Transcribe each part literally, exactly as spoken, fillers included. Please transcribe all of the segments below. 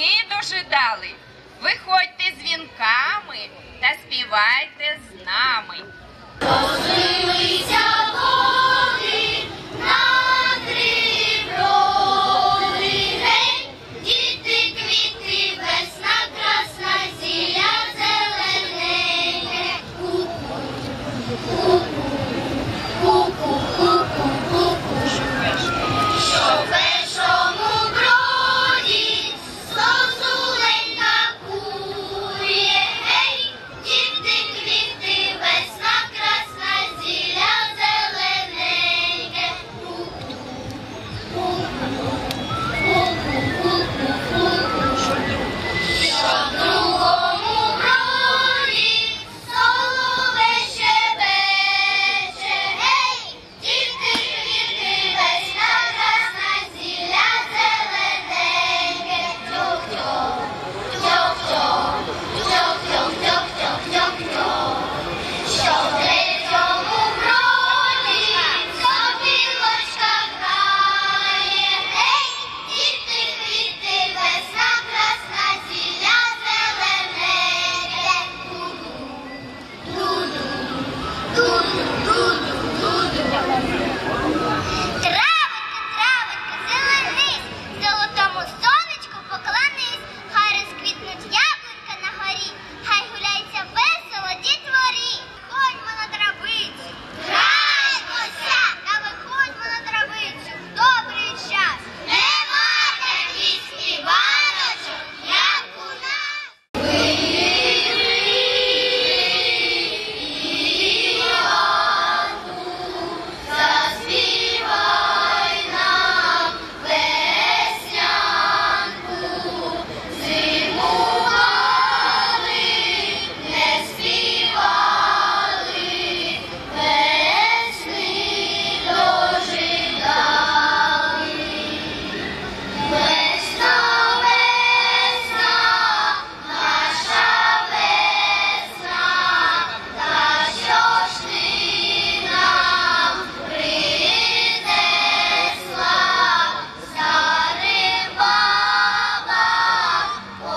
весни дожидали. Виходьте з вінками та співайте з нами. Розлилися води на три броди, гей, діти, квіти, весна красна, зілля зелененьке. Ку-ку, ку-ку, ку-ку, ку-ку, що в першому броді зозуленька кує, гей, діти, квіти, весна красна, зілля зелененьке. Що в другому броді соловей щебече, гей, діти, квіти, весна красна, зілля зелененьке. Тьох-тьох, тьох-тьох, тьох-тьох, тьох-тьох, тьох-тьох. Що в третьому броді сопілочка грає, гей, діти, квіти, весна красна, зілля зелененьке. Ду-ду, ду-ду, ду-ду, ду-ду. Травенько, травенько, зеленись, золотому сонечку поклонись, хай розквітнуть яблунька на горі, хай гуляється весело дітворі. Ходьмо на травицю, граймося, та виходьмо на травицю в добрий час. Нема таких співаночок, як у нас. Заспівай нам веснянку, зимували, не співали, весни дожидали. Весна, весна, наша весна, та що ж ти нам принесла? Старим бабам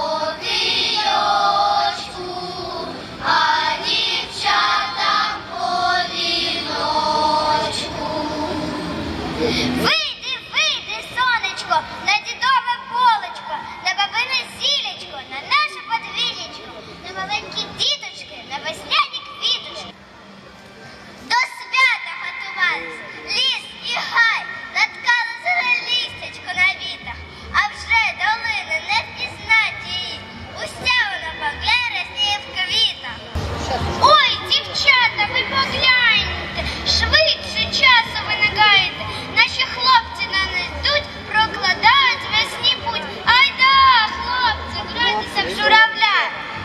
повійочку, а дівчатам по віночку. Вийди, вийди, сонечко, на дідове полечко, на бабине зілечко, на наше подвір'ячко, на маленькі діточки, на весняні квіточки. До свята готувались, ліс і гай, наткали зелене листячко на вітах, а вже долини не впізнати її, уся вона по вересні в квітах. Ой, дівчата, ви погляньте, швидше часу ви не гаєте, наші хлопці на нас йдуть, прокладають весні путь. Айда, хлопці, грайтеся в журавля.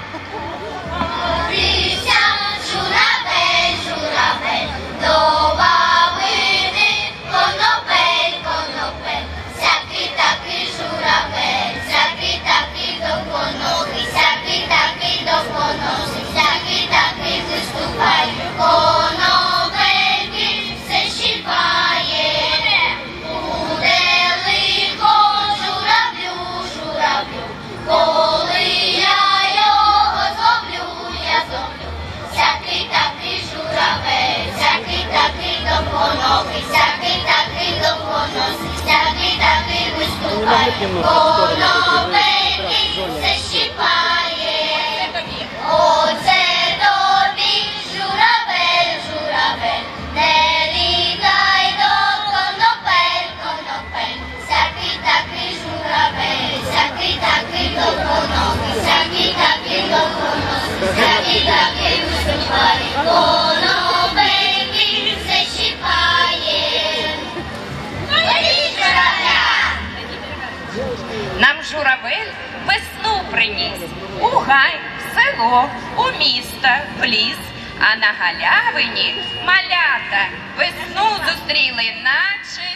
Грійся, журавель, журавель, до бабини, конопель, конопель, всякий такий журавель, всякий такий довгоногий, всякий такий довгоносий, всякий такий виступає, конопельки все щіпає. Буде лихо журавлю, журавлю, коли я його зловлю, я зловлю. Всякий такий журавель, всякий такий довгоногий, всякий такий довгоносий, всякий такий виступає, конопельки все щіпає. Оце тобі, журавель, журавель, не літай до конопель, конопель, всякий такий журавель, всякий такий довгоногий, всякий такий довгоносий, всякий такий виступає, конопельки все щіпає. Ловіть журавля! Нам журавель весну приніс у гай, в село, у місто, в ліс, а на галявині малята весну зустріли, наче